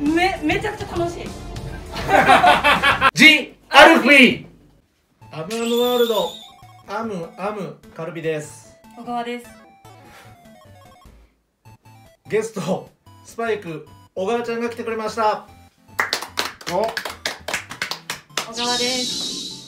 めちゃくちゃ楽しい。 ジ・アルフィー。アムアムワールドアムカルビです。 小川です。 ゲストスパイク小川ちゃんが来てくれました。 小川です。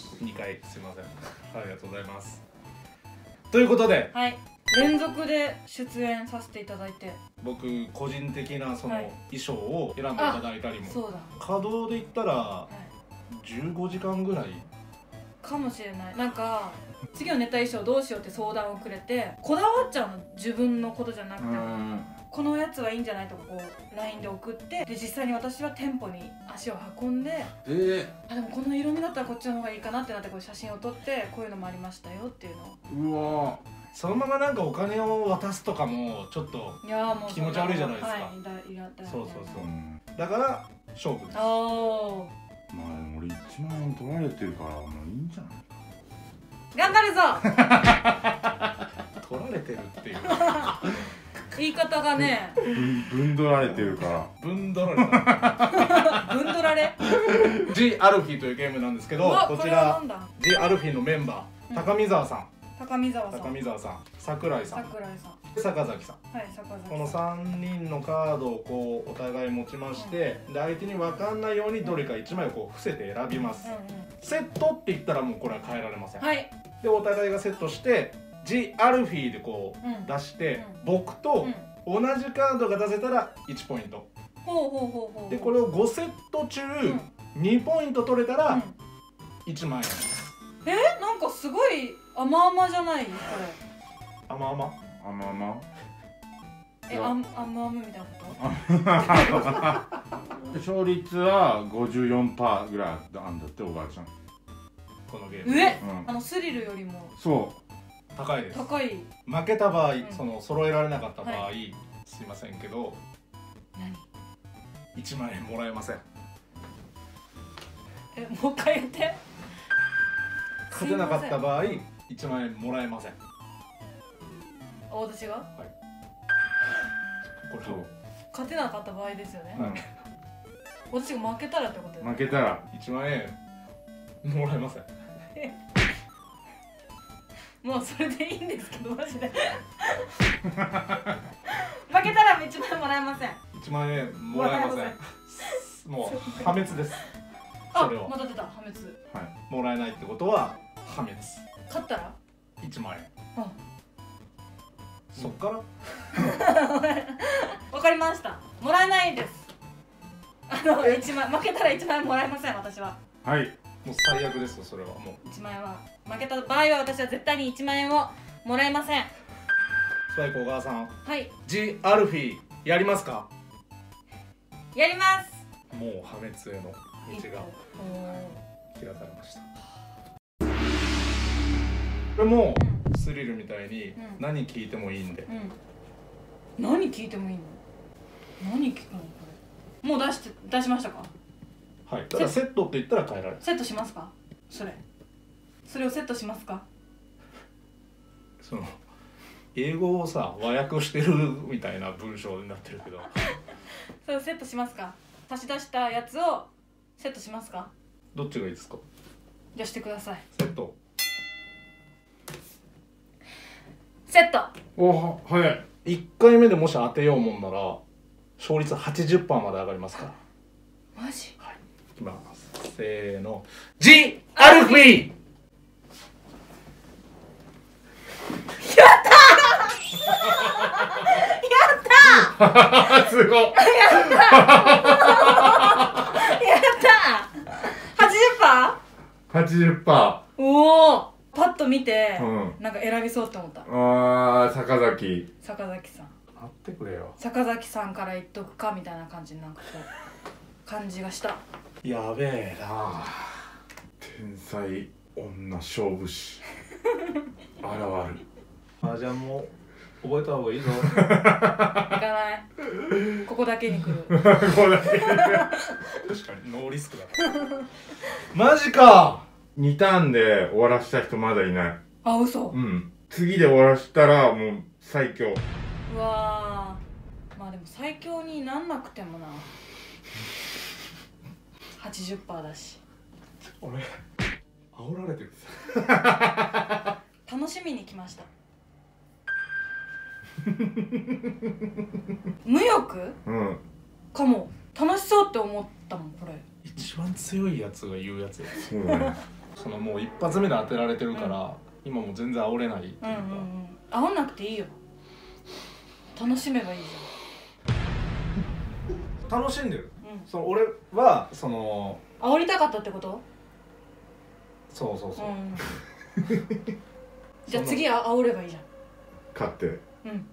2回すいません、ありがとうございます。ということで、 はい、連続で出演させていただいて、 僕個人的なそのはい衣装を選んでいただいたりも、 そうだ、 稼働で言ったらはい 15時間ぐらいかもしれない。なんか次のネタ衣装どうしようって相談をくれて、こだわっちゃうの、自分のことじゃなくてもこのやつはいいんじゃないとかこう LINE で送って、で実際に私は店舗に足を運んで、あでもこの色味だったらこっちの方がいいかなってなって、こう写真を撮って、こういうのもありましたよっていうのを。 うわそのままなんかお金を渡すとかもちょっといやもう気持ち悪いじゃないですか。 はい、 そうだから勝負です。 ああまあでも俺1万円取られてるからもういいんじゃないか。 頑張るぞ。 取られてるっていう言い方がね、 ぶんどられてるからぶんどられたぶんどられ。 ジ・アルフィーというゲームなんですけど、こちらなんだ。 ジ・アルフィーのメンバー、高見沢さん、 高見沢さん、 桜井さん、 桜井さん、 坂崎さん、 はい、坂崎さん。 この3人のカードをこうお互い持ちまして、で相手に分かんないようにどれか1枚をこう伏せて選びます。セットって言ったらもうこれは変えられません。 はい。 でお互いがセットしてジ・アルフィーでこう出して、僕と同じカードが出せたら1ポイント。でこれを5セット中2ポイント取れたら1万円。 なんかすごい甘々じゃないこれ。 甘々 あまあま甘々みたいなこ勝率は 54% ぐらいあんだっておばあちゃん。 このゲーと？ ムスリルよりもそ高いです。 高い。 負けた場合、その揃えられなかった場合、すいませんけど1万円もらえません。 もう一回言って。 勝てなかった場合1万円もらえません。 私がこれそう勝てなかった場合ですよね。 う、 私が負けたらってことよね。 負けたら 1万円もらえません。 もうそれでいいんですけど、マジで。負けたら1万円もらえません。 1万円もらえません。もう破滅です。それはまた出た、破滅。 もらえないってことは破滅。 勝ったら 1万円。そっからわかりました。もらえないです。1万、負けたら1万円もらえません、私は。 はい。 もう最悪ですよ、それはもう。 1万円は負けた場合は私は絶対に1万円をもらえません。 スパイク小川さん、 はい、 ジ・アルフィーやりますか？ やります。 もう破滅への道が開かれました。これもスリルみたいに何聞いてもいいんで。 何聞いてもいいの？何聞くのこれ？もう出しましたか？ はい。ただセットって言ったら変えられる。 セットしますか？それをセットしますか？ その英語をさ和訳してるみたいな文章になってるけど。 それをセットしますか？差し出したやつをセットしますか？ どっちがいいですか？ じゃあしてください。 セット。 セット。 お、早い。 1回目でもし当てようもんなら勝率 80% まで上がりますから。 マジ？ はい。いきます。せーの。ジ・アルフィー。 やったーすごい。 やったー 80%。 おお、パッと見て、 うんなんか選びそうって思った。 ああ、坂崎。 坂崎さん。 待ってくれよ。 坂崎さんから言っとくかみたいな感じ、なんかこう感じがした。 やべえな。 天才女勝負師現る。 あ、じゃあもう覚えた方がいいぞ。 行かない。ここだけに来る。 これだけ確かにノーリスクだ。マジか。 2ターンで終わらした人まだいない。 あ、嘘。 次で終わらしたらもう最強。 うわー、まあでも最強になんなくてもな。 80% だし。 俺煽られてる。 楽しみに来ました。無欲、うん、かも。楽しそうって思ったもんこれ。 一番強いやつが言うやつや。そうだね。そのもう一発目で当てられてるから、うん、今もう全然煽れないっていうか。 煽んなくていいよ。楽しめばいいじゃん。楽しんでる。うん、その俺はその煽りたかったってこと？ そうそうそう。うん、 じゃあ次煽ればいいじゃん。 勝って。うん。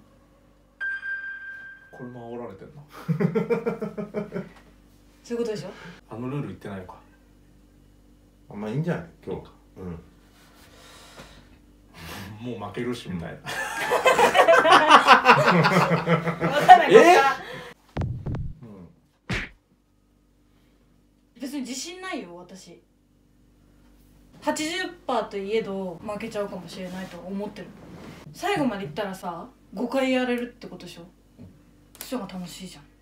これも煽られてんな。 そういうことでしょ。 あのルール言ってないのか。 あんまいいんじゃない今日か。 うん。もう負けるしみたいな。 別に自信ないよ私。80% といえど負けちゃうかもしれないと思ってる。最後までいったらさ5回やれるってことでしょ。そっちが楽しいじゃん。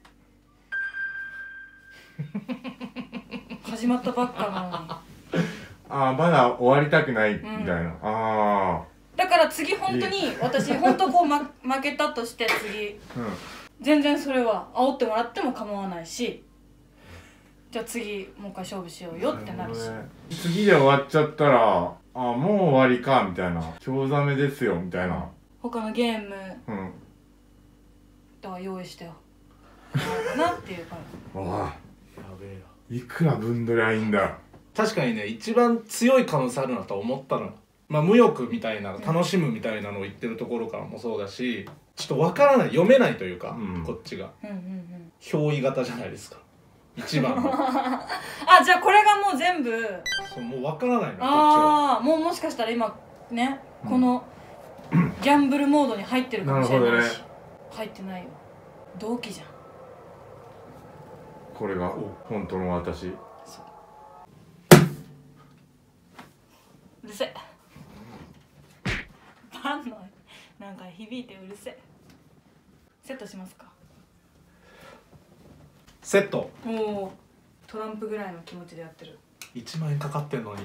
始まったばっかなのに。 ああまだ終わりたくないみたいな、うん、ああだから次本当に私本当こう、負けたとして次、うん、全然それは煽ってもらっても構わないし、じゃあ次もう一回勝負しようよってなるし、 次で終わっちゃったらあもう終わりかみたいな、興ざめですよみたいな、 他のゲーム、うん、だから用意してよなっていう感じ。 ああやべえよ、いくら分取りゃいいんだ。 確かにね、一番強い可能性あるなと思ったの。まあ無欲みたいな、楽しむみたいなのを言ってるところからもそうだし、ちょっと分からない、読めないというか、うん、こっちが、憑依型じゃないですか一番のあ、 じゃあこれがもう全部そう、もう分からないの。 ああ、もうもしかしたら今ね、このギャンブルモードに入ってるかもしれないし、ね、入ってないよ。同期じゃんこれが本当の私。 うるせえ。パンのなんか響いてうるせえ。セットしますか。 セット。 おお、トランプぐらいの気持ちでやってる。 1万円かかってんのに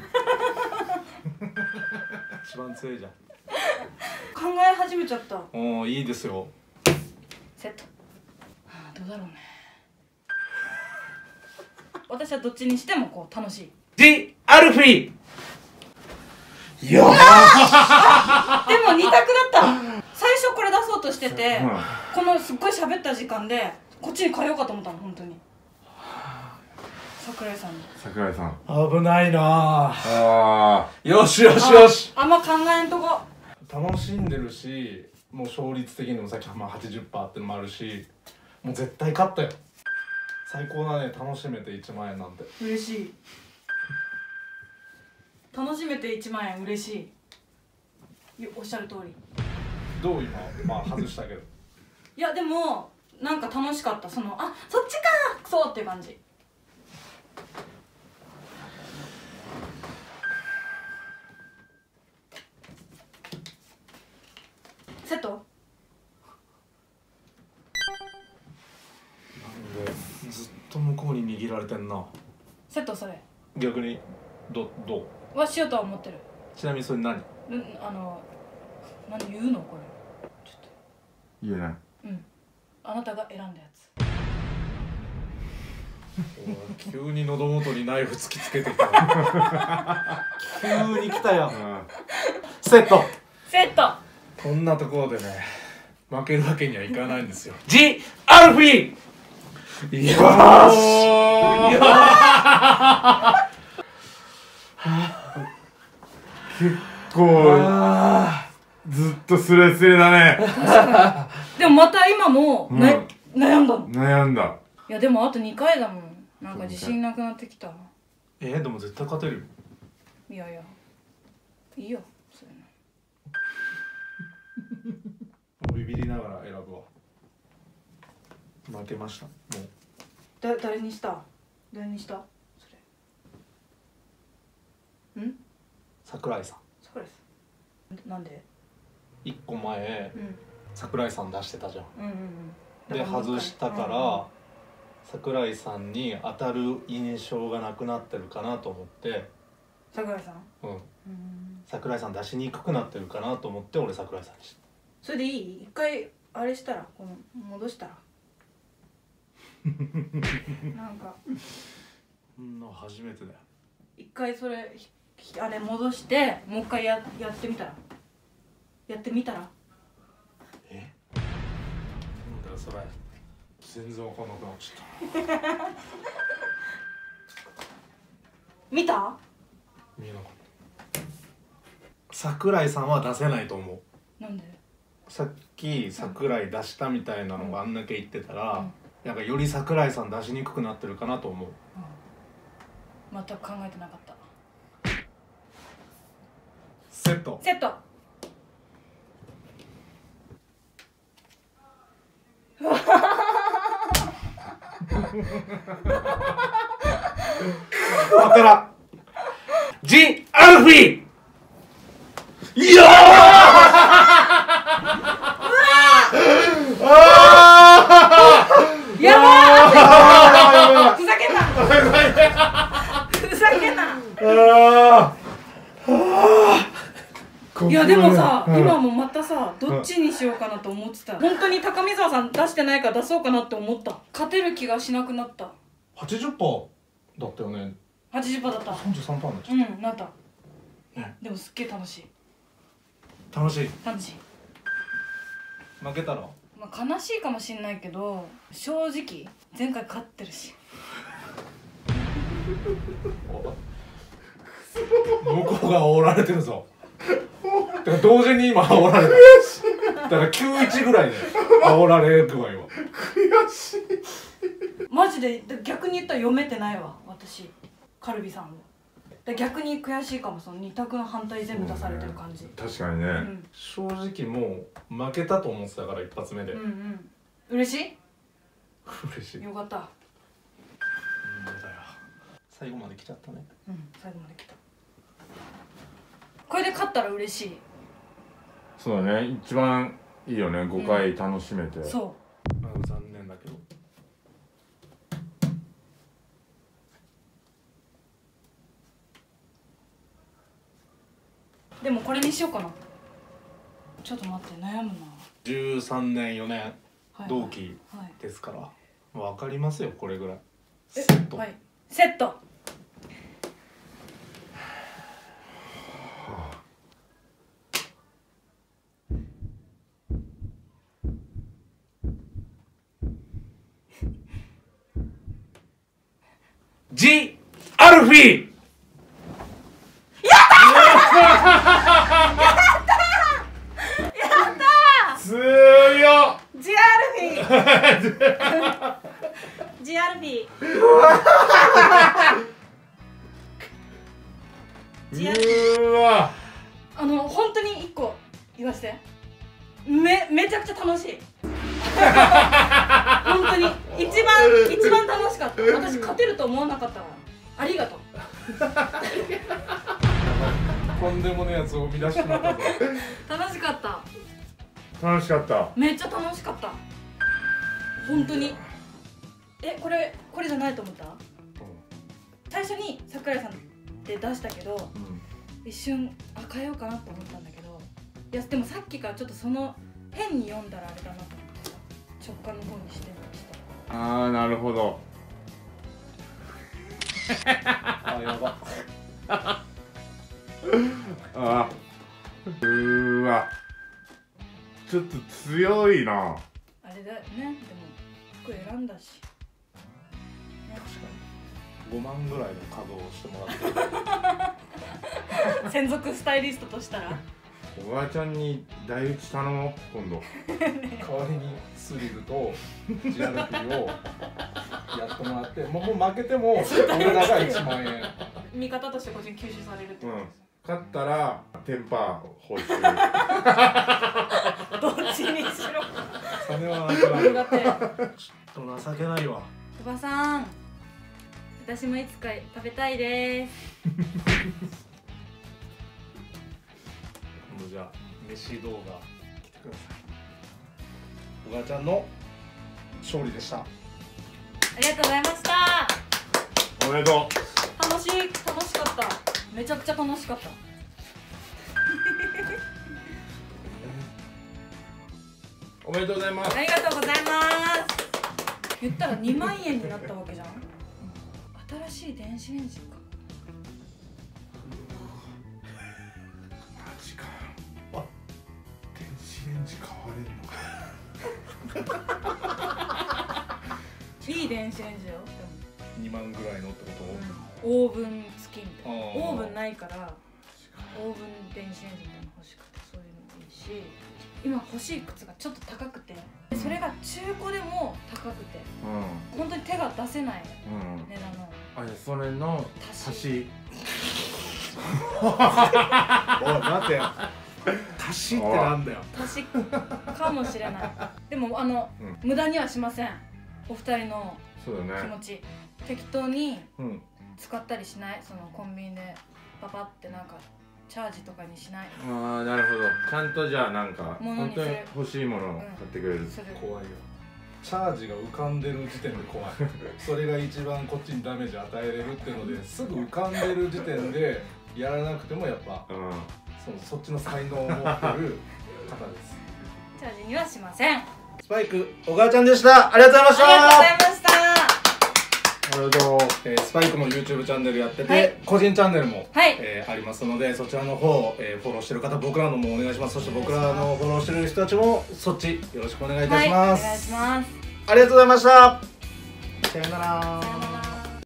一番強いじゃん。 考え始めちゃった。 おお、いいですよ。 セット。はあ、どうだろうね。私はどっちにしてもこう楽しい。 ジ・アルフィー。 いやでも2択だった。最初これ出そうとしてて、このすっごい喋った時間でこっちに変えようかと思ったの本当に。桜井さんに。 桜井さん。 危ないなあ。よしよしよし。 あんま考えんとこ。 楽しんでるし、もう勝率的にもさっきまあ 80% ってのもあるし、もう絶対勝ったよ。最高だね、楽しめて1万円なんて。 嬉しい。楽しめて1万円嬉しい。おっしゃる通り。 どう今、まあ外したけど。 いやでもなんか楽しかった。そのあ、そっちかーそうっていう感じ。セット。 なんでずっと向こうに握られてんな。 セットそれ。 逆にどうはしようとは思ってる。 ちなみにそれ何？ 何言うのこれ。ちょっと言えない。 うん。あなたが選んだやつ。 急に喉元にナイフ突きつけてきた。急に来たよ。セット。 セット。 こんなところでね、負けるわけにはいかないんですよ。ジ・アルフィー。よーし。 結構ずっとスレスレだね。 でもまた今も、悩んだの。 悩んだ。 いやでもあと2回だもん。なんか自信なくなってきた。 でも絶対勝てるよ。 いやいや、いいよそれの。ビビりながら選ぶわ。負けました。もう。 誰にした？誰にした？それ。ん？ 桜井さん。 桜井さん。なんで ？1個前、桜井さん出してたじゃん。で外したから、 桜井さんに当たる印象がなくなってるかなと思って。 桜井さん、 桜井さん出しにくくなってるかなと思って俺桜井さんにした。 それでいい？一回あれしたら、この戻したらなんか初めてだよ。 一回それあれ戻してもう一回やってみたらなんだよそれ。全然分かんなくなっちゃった。 見た？ 見えなかった。桜井さんは出せないと思う。 なんで？ さっき桜井出したみたいなのがあんだけ言ってたら、なんかより桜井さん出しにくくなってるかなと思う。 全く考えてなかった。 セット。わからん。ジ・アルフィー。いやーやばーふざけんないやでもさ、今もまたさ、どっちにしようかなと思ってた。本当に高見沢さん出してないから出そうかなって思った。勝てる気がしなくなった。 80% だったよね。 80% だった。 33%になっちゃった。 なった、でもすっげえ楽しい。 楽しい。負けたら悲しいかもしんないけど、正直前回勝ってるし向こうが煽られてるぞ。だから同時に今煽られた。だから91ぐらいで煽られる具合は悔しい。 マジで逆に言ったら読めてないわ私、カルビさんを。逆に悔しいかも、その2択の反対全部出されてる感じ。 確かにね、 正直もう負けたと思ってたから一発目で。 嬉しい？ 嬉しい。 よかった。 だよ。最後まで来ちゃったね。 最後まで来た。これで勝ったら嬉しい。 そうだね、一番いいよね、5回楽しめて。 そう。 残念だけど。 でもこれにしようかな。ちょっと待って、悩むな。 13年4年同期ですから、分かりますよこれぐらい。セット。 セット。 ジ・アルフィー。 強っ。 ジ・アルフィージ・アルフィー本当に1個言わせて。めちゃくちゃ楽しい本当に一番楽しかった。私勝てると思わなかったから、ありがとうとんでもねえやつを生み出しまったぞ。 楽しかった。 楽しかった。 めっちゃ楽しかった。本当に。これじゃないと思った？最初に桜井さんって出したけど、一瞬変えようかなって思ったんだけど、いやでもさっきからちょっとその変に読んだらあれだなと思って直感の方にしてました。 ああ、なるほど。 あ、やば。 あ、わ、ちょっと強いな。 あれだよね、でも服選んだし、 確かに5万ぐらいの稼働をしてもらって専属スタイリストとしたらおばあちゃんに台打ち頼もう今度。 代わりにスリルとジアルピーをやってもらって、もう負けても俺らが1万円味方として個人吸収されるってことです。 勝ったらテンパー報酬。 どっちにしろ金はありがてえ。 ちょっと情けないわ。 おばさん、私もいつか食べたいです。 今度じゃあ飯動画来てください。おばあちゃんの勝利でした。 ありがとうございました。 おめでとう。 楽しかった。めちゃくちゃ楽しかった。 おめでとうございます。 ありがとうございます。言ったら2万円になったわけじゃん。新しい電子レンジか。 マジかよ。電子レンジ買われるのか。 いい電子レンジだよ。 2万ぐらいのってこと？ オーブン付きみたいな。 オオーブンないからオーブン電子レンジみたいなの欲しくて、そういうのもいいし、今欲しい靴がちょっと高くて、それが中古でも高くて、本当に手が出せない値段の。 あ、それの足し。 おい待てよ。足しってなんだよ。 足しかもしれない。でも無駄にはしません。お二人の気持ち、適当に使ったりしない。そのコンビニでパパってなんかチャージとかにしない。 ああ、なるほど。ちゃんとじゃあなんか本当に欲しいものを買ってくれる。 怖いよ。チャージが浮かんでる時点で怖い。それが一番こっちにダメージ与えれるっていうので、すぐ浮かんでる時点でやらなくてもやっぱ、そっちの才能を持ってる方です。 チャージにはしません。 スパイク小川ちゃんでした。ありがとうございました。 ありがとうございました。 スパイクも YouTube チャンネルやってて、個人チャンネルもありますので、そちらの方フォローしてる方、僕らのもお願いします。そして僕らのフォローしてる人たちもそっちよろしくお願いいたします。 お願いします。 ありがとうございました。さよなら。